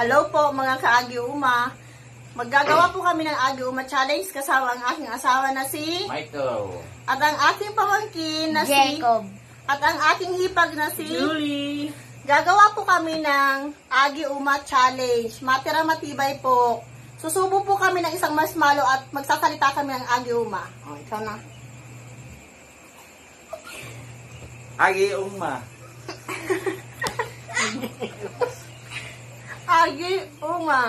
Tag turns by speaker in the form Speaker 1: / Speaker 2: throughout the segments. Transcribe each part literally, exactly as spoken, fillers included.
Speaker 1: Hello po mga ka-Agi-Uma. Maggagawa po kami ng Agi-Uma Challenge kasama ang aking asawa na si
Speaker 2: Michael.
Speaker 1: At ang aking pamangkin na
Speaker 3: Jacob.
Speaker 1: si At ang aking hipag na si
Speaker 2: Julie.
Speaker 1: Gagawa po kami ng Agi-Uma Challenge. Matira matibay po. Susubo po kami ng isang marshmallow at magsasalita kami ng Agi-Uma. O, ikaw na.
Speaker 2: Agi-Uma.
Speaker 1: Agi-Uma.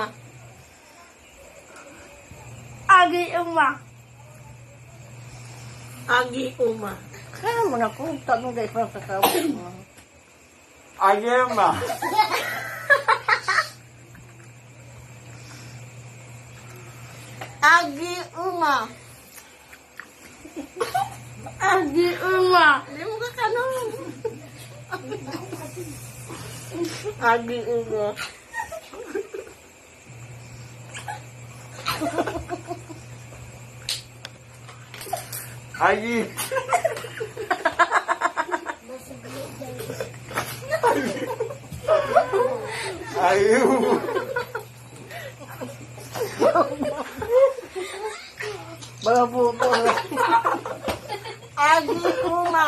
Speaker 3: Agi-Uma.
Speaker 1: Agi-Uma.
Speaker 3: Kaya mo na kung tanong guys para sa mo.
Speaker 2: Agi-Uma.
Speaker 1: Agi-Uma.
Speaker 3: Agi-Uma.
Speaker 1: Hindi mo kakanong.
Speaker 3: Agi-Uma.
Speaker 2: Agi. Ayu.
Speaker 3: Mga puto.
Speaker 1: Agi-Uma.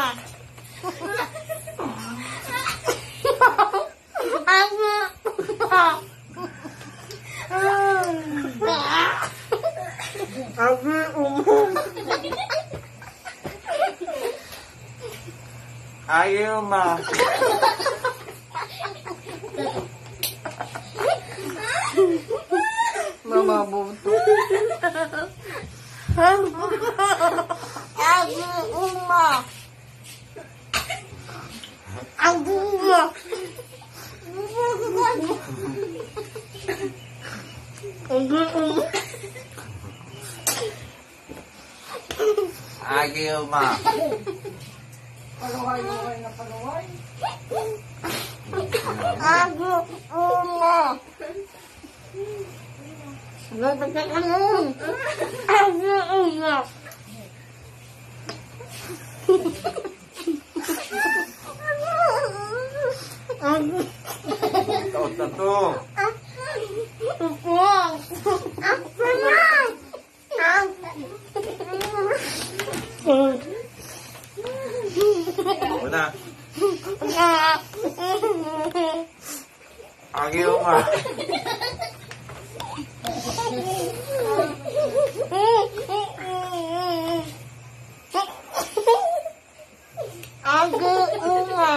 Speaker 2: Agi-Uma.
Speaker 3: Mga puto.
Speaker 1: Agi-Uma.
Speaker 3: Agi-Uma. Agi-Uma.
Speaker 2: Agi-Uma.
Speaker 1: Paluway-luway na paluway.
Speaker 3: Agi-Uma. Agi-Uma. Agi-Uma.
Speaker 2: Tato-tato. Una. Agi-Uma.
Speaker 1: Agi-Uma.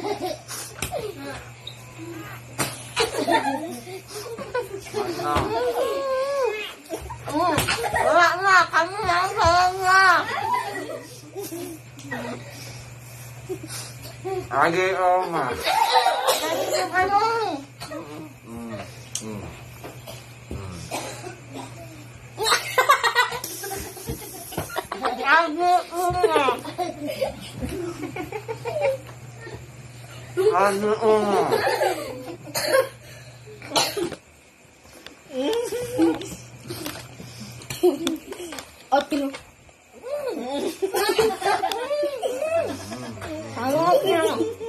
Speaker 2: Ano?
Speaker 1: Wala nga, kami na ang kaya nga.
Speaker 2: Agi-Uma.
Speaker 1: Ano?
Speaker 2: Mm. Mm.
Speaker 1: Agi-Uma.
Speaker 2: Agi-Uma.
Speaker 3: Otro.
Speaker 1: Ano yan?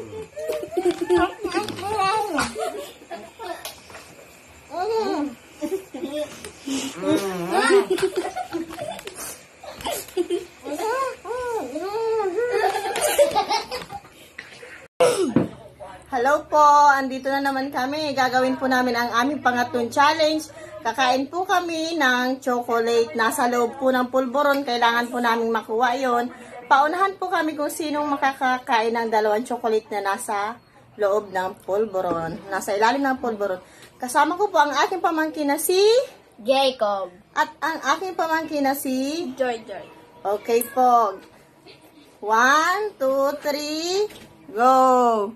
Speaker 1: Hello po, andito na naman kami. Gagawin po namin ang aming pangatlong challenge. Kakain po kami ng chocolate. Nasa loob po ng pulburon. Kailangan po namin makuha yon. Paunahan po kami kung sinong makakakain ng dalawang chocolate na nasa loob ng pulburon. Nasa ilalim ng pulburon. Kasama ko po ang aking pamangkin na si
Speaker 3: Jacob.
Speaker 1: at ang aking pamangkin na si
Speaker 3: Joy Joy.
Speaker 1: Okay po. One, two, three, go!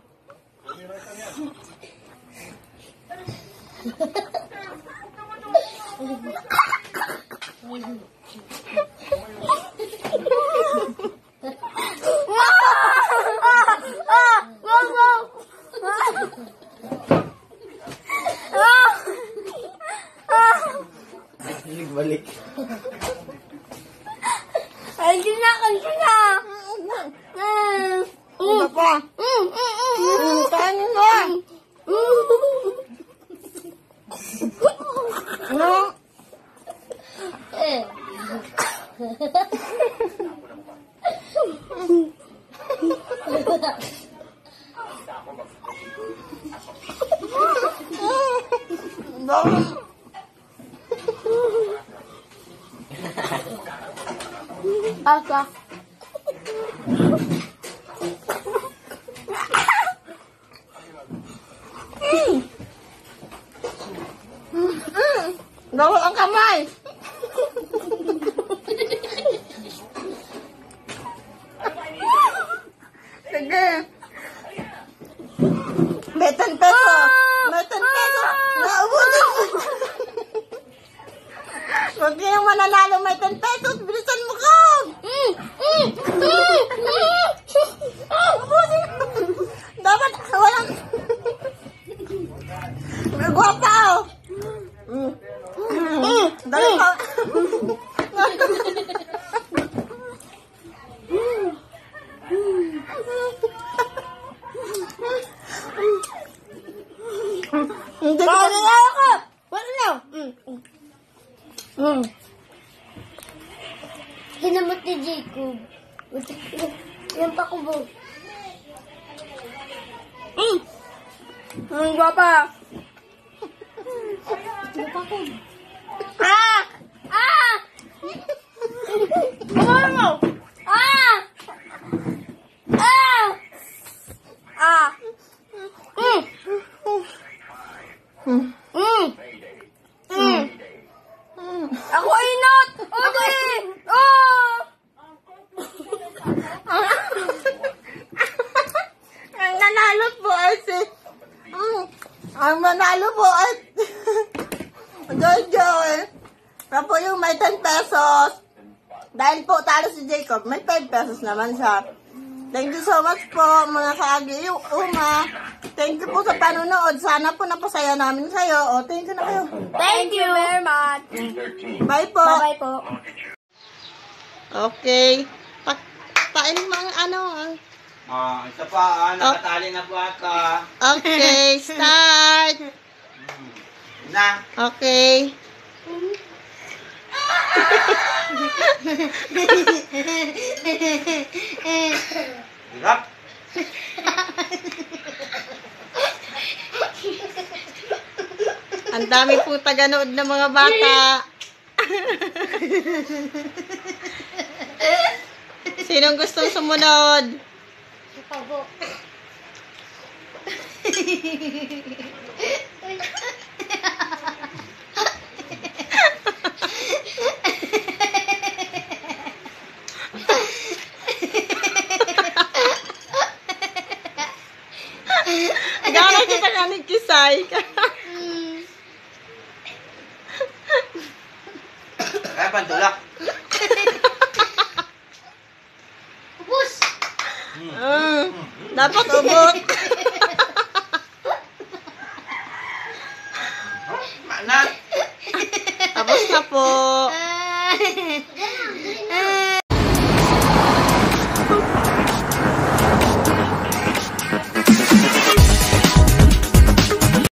Speaker 2: Balik.
Speaker 3: Ay, gina, gina.
Speaker 1: Ano pa? Mm, mm, mm, mm. Kain mo. Ano?
Speaker 3: Eh. Asa.
Speaker 1: Bawal ang kamay. Sige. May ten peso. May ten peso. Naubusin mo. Huwag kayong mananalo. May ten pesos. Bilisan mo ko.
Speaker 3: Mm, mm, mm, mm.
Speaker 1: Ubusin mo. Dapat walang... May guwapa oh. Mm. Mm. Dali pa. Hindi ko
Speaker 3: Wala na ako. Wala na. Mm. Mm. Hinamot ni Jacob. Yan pa ko ba?
Speaker 1: Mm. Ang guwapa.
Speaker 3: Yan pa ko.
Speaker 1: Ah!
Speaker 3: Ah!
Speaker 1: Ano?
Speaker 3: Ah! Ah!
Speaker 1: Ah! Mm. Mm.
Speaker 3: Mm.
Speaker 1: Mm. Mm. Ako ay not!
Speaker 3: Ode! Oh!
Speaker 1: Ang nanalo po ay si... Mm. Ang manalo po ay... Jojo eh. Tapos yung may ten pesos. Dahil po talo si Jacob, may five pesos naman siya. Thank you so much po mga kaagi Uma. Thank you po sa panonood. Sana po napasaya namin kayo. O, thank you na kayo.
Speaker 3: Thank you very much.
Speaker 1: Bye po.
Speaker 3: Bye-bye po.
Speaker 1: Okay. Pa pain mo ang ano. ah.
Speaker 2: Ah, isa pa, ah, nakatali na po ako.
Speaker 1: Okay, start.
Speaker 2: Na.
Speaker 1: Okay.
Speaker 2: Hirap.
Speaker 1: Ang dami po taganood ng mga bata. Sinong gustong sumunod?
Speaker 3: Pabo.
Speaker 1: Gano'n kita ka nagkisay.
Speaker 2: Kaya pantulak.
Speaker 3: Ubus!
Speaker 1: Mm, dapat ubot.
Speaker 2: Mana?
Speaker 1: Tapos na po.
Speaker 3: Ah.